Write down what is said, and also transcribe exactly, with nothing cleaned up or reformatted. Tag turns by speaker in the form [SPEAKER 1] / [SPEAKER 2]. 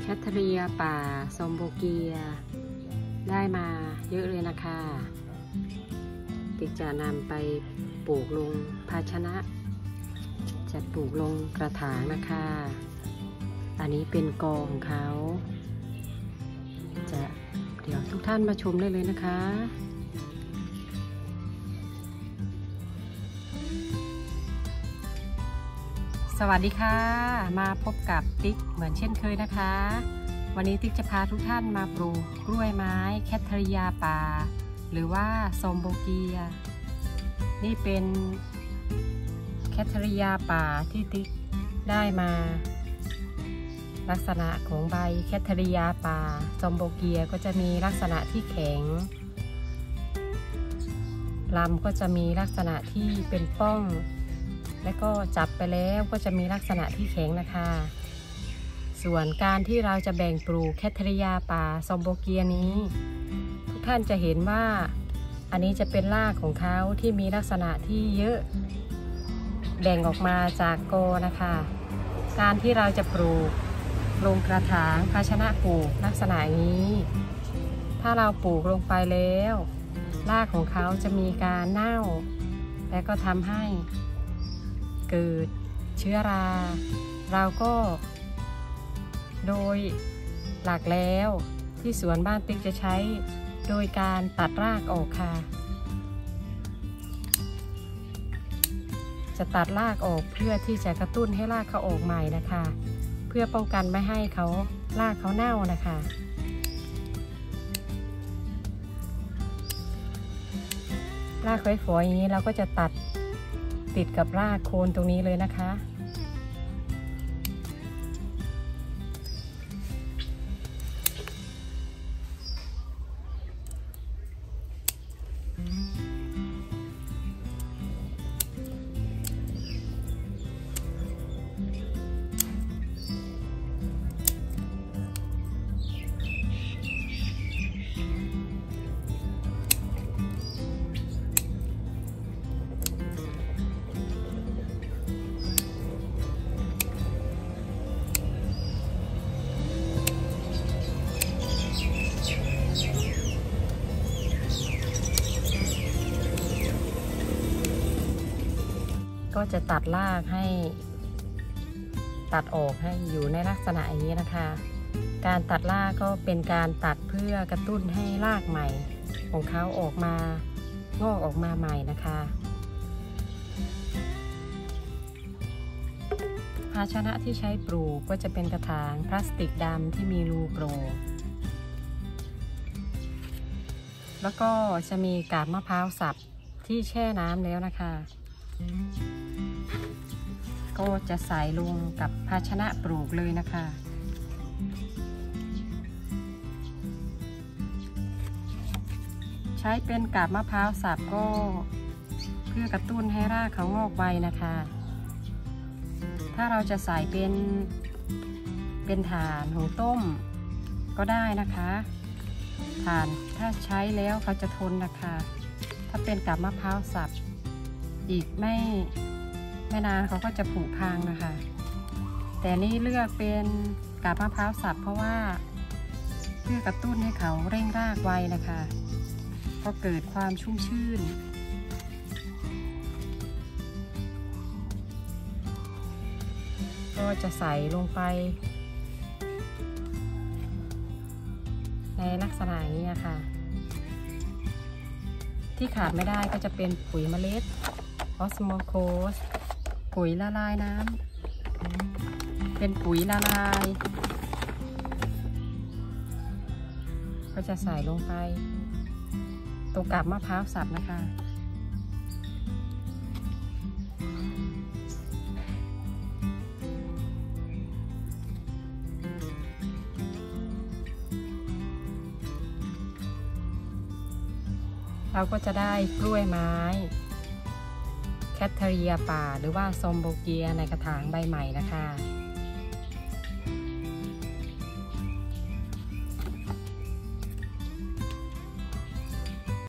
[SPEAKER 1] ทเทอรียป่าซอมโบเกียได้มาเยอะเลยนะคะติ๊กจะนำไปปลูกลงภาชนะจะปลูกลงกระถางนะคะอันนี้เป็นกอของเขาจะเดี๋ยวทุกท่านมาชมได้เลยนะคะสวัสดีค่ะมาพบกับติ๊กเหมือนเช่นเคยนะคะวันนี้ติ๊กจะพาทุกท่านมาปลูกกล้วยไม้แคทเทอรียป่าหรือว่าซอมโบเกียนี่เป็นแคทเทอรียป่าที่ติ๊กได้มาลักษณะของใบแคทเทอรียป่าซอมโบเกียก็จะมีลักษณะที่แข็งลำก็จะมีลักษณะที่เป็นป้องและก็จับไปแล้วก็จะมีลักษณะที่แข็งนะคะส่วนการที่เราจะแบ่งปลูกแคทเทอรียป่าซอมโบเกียนี้ทุกท่านจะเห็นว่าอันนี้จะเป็นรากของเขาที่มีลักษณะที่เยอะแบ่งออกมาจากกอนะคะการที่เราจะปลูกลงกระถางภาชนะปลูกลักษณะนี้ถ้าเราปลูกลงไปแล้วรากของเขาจะมีการเน่าและก็ทำให้เกิดเชื้อราเราก็โดยหลักแล้วที่สวนบ้านติ๊กจะใช้โดยการตัดรากออกค่ะจะตัดรากออกเพื่อที่จะกระตุ้นให้รากเขาออกใหม่นะคะเพื่อป้องกันไม่ให้เขารากเขาเน่านะคะรากฝอยๆอย่างนี้เราก็จะตัดติดกับรากโคนตรงนี้เลยนะคะก็จะตัดรากให้ตัดออกให้อยู่ในลักษณะอย่างนี้นะคะการตัดรากก็เป็นการตัดเพื่อกระตุ้นให้รากใหม่ของเขาออกมางอกออกมาใหม่นะคะภาชนะที่ใช้ปลูกก็จะเป็นกระถางพลาสติกดำที่มีรูโปร่งแล้วก็จะมีกาบมะพร้าวสับที่แช่น้ำแล้วนะคะก็จะใส่ลงกับภาชนะปลูกเลยนะคะใช้เป็นกาบมะพร้าวสับก็เพื่อกระตุ้นให้รากเขางอกไวนะคะถ้าเราจะใส่เป็นเป็นถ่านหุงต้มก็ได้นะคะถ่านถ้าใช้แล้วเขาจะทนนะคะถ้าเป็นกาบมะพร้าวสับอีกไม่ไม่นานเขาก็จะผุพังนะคะแต่นี่เลือกเป็นกาบมะพร้าวสับเพราะว่าเพื่อกระตุ้นให้เขาเร่งรากไวนะคะก็เกิดความชุ่มชื่นก็จะใส่ลงไปในลักษณะนี้ค่ะที่ขาดไม่ได้ก็จะเป็นปุ๋ยเมล็ดออสโมโคสปุ๋ยละลายน้ำเป็นปุ๋ยละลายก็จะใส่ลงไปตรงกับมะพร้าวสับนะคะเราก็จะได้กล้วยไม้แคทเทอรียป่าหรือว่าซอมโบเกียในกระถางใบใหม่นะคะ